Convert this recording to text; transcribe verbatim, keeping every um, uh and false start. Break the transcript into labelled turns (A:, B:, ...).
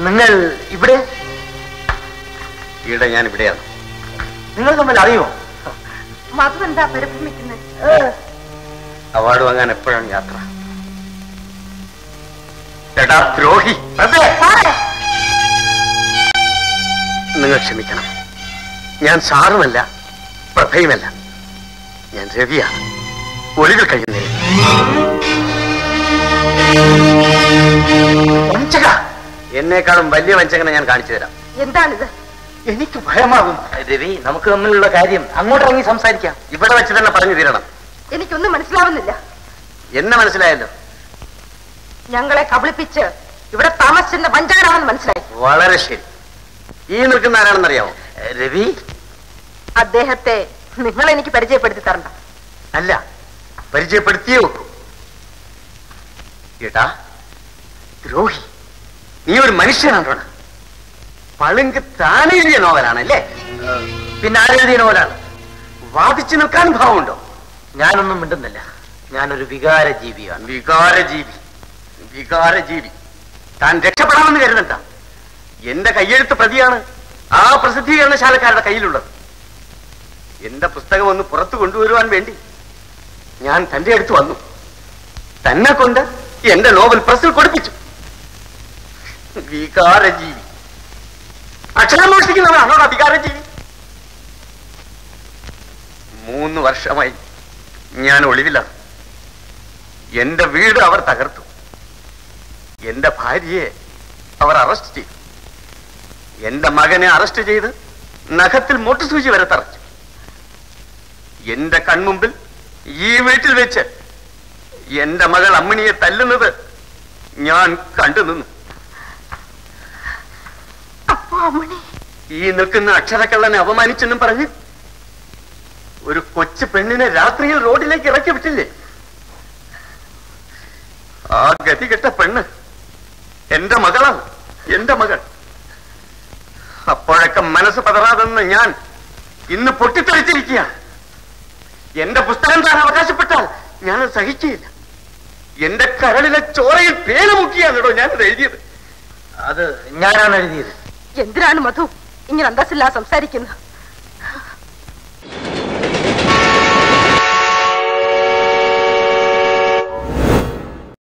A: നിങ്ങൾ ഇവിടെ?
B: ഇവിടെ ഞാൻ ഇവിടെയാണ്.
A: നിങ്ങൾ തമ്മിൽ അറിയുമോ?
C: മധു എന്താ പരിഭ്രമിക്കുന്നത്?
B: അവാർഡ് വാങ്ങാൻ എപ്പോഴാണ് യാത്ര? എടാ ദ്രോഹി!
C: അതെ
B: നിങ്ങൾ ക്ഷമിക്കണം. ഞാൻ സാറുമല്ല, പ്രഭയുമല്ല. ഞാൻ രവിയാണ്, ഒളിവിൽ കഴിയുന്നേ. വഞ്ചക! എന്നേക്കാളും വലിയ വഞ്ചകനെ ഞാൻ കാണിച്ചു തരാം.
C: എന്താണിത്?
A: എനിക്ക് ഭയമാകും. രവി, നമുക്ക് തമ്മിലുള്ള കാര്യം അങ്ങോട്ട് ഇറങ്ങി സംസാരിക്കാം.
B: ഇവിടെ വെച്ച് തന്നെ പറഞ്ഞു തീരണം.
C: എനിക്കൊന്നും മനസ്സിലാവുന്നില്ല.
B: എന്നെ മനസ്സിലായല്ലോ.
C: ഞങ്ങളെ കബളിപ്പിച്ച് ഇവിടെ താമസിച്ചിരുന്ന വഞ്ചകനാണെന്ന് മനസ്സിലായി.
B: വളരെ ശരി. ഈ നിൽക്കുന്ന ആരാണെന്നറിയാമോ?
A: രവി,
C: അദ്ദേഹത്തെ നിങ്ങൾ എനിക്ക് പരിചയപ്പെടുത്തി തരണ്ട.
B: അല്ല, പരിചയപ്പെടുത്തിയേ വെക്കൂ. ഏട്ടാ ദ്രോഹി, നീ ഒരു മനുഷ്യനാണോ? പളുങ്ക് താനെഴുതിയ നോവലാണല്ലേ?
A: പിന്നെ ആരെഴുതിയ നോവലാണ്?
B: വാദിച്ചു നിൽക്കാൻ ഭാവമുണ്ടോ?
A: ഞാനൊന്നും മിണ്ടുന്നില്ല. ഞാനൊരു വികാര ജീവിയാണ്.
B: വികാരജീവി, വികാരജീവി. താൻ രക്ഷപ്പെടാമെന്ന് കരുതണ്ട. എന്റെ കയ്യെഴുത്ത് പ്രതിയാണ് ആ പ്രസിദ്ധീകരണശാലക്കാരുടെ കയ്യിലുള്ളത്. എന്റെ പുസ്തകം ഒന്ന് പുറത്തു കൊണ്ടുവരുവാൻ വേണ്ടി ഞാൻ തന്റെ അടുത്ത് വന്നു. തന്നെ കൊണ്ട് എന്റെ നോവൽ പ്രസിൽ കൊടുപ്പിച്ചു. വികാരജീവി, അക്ഷരം മോഷ്ടിക്കുന്നവരാണോടാ വികാരജീവി? മൂന്ന് വർഷമായി ഞാൻ ഒളിവിലാണ്. എന്റെ വീട് അവർ തകർത്തു. എന്റെ ഭാര്യയെ അവർ അറസ്റ്റ് ചെയ്തു. എന്റെ മകനെ അറസ്റ്റ് ചെയ്ത് നഖത്തിൽ മൊട്ടുസൂചി വരെ തറച്ചു. എന്റെ കൺമുമ്പിൽ ഈ വീട്ടിൽ വെച്ച് എന്റെ മകൾ അമ്മിണിയെ തല്ലുന്നത് ഞാൻ കണ്ടു നിന്നു. ഈ നിൽക്കുന്ന അക്ഷരക്കള്ളനെ അപമാനിച്ചെന്നും പറഞ്ഞ് ഒരു കൊച്ചു പെണ്ണിനെ രാത്രിയിൽ റോഡിലേക്ക് ഇറക്കി വിട്ടില്ലേ? ആ ഗതികെട്ട പെണ്ണ് എന്റെ മകളാണ്, എന്റെ മകൾ. അപ്പോഴൊക്കെ മനസ്സ് പതറാതെന്ന് ഞാൻ ഇന്ന് പൊട്ടിത്തെറിച്ചിരിക്കുക. എന്റെ പുസ്തകം താൻ അവകാശപ്പെട്ടാൽ ഞാനത് സഹിക്കുകയില്ല. എന്റെ കരളിലെ ചോരയിൽ പേര് മുക്കിയാണോ ഞാനത് എഴുതിയത്.
A: അത് ഞാനാണ് എഴുതിയത്.
C: എന്തിനാണ് മധു ഇങ്ങനെ അന്തസ്സില്ലാതെ സംസാരിക്കുന്നത്?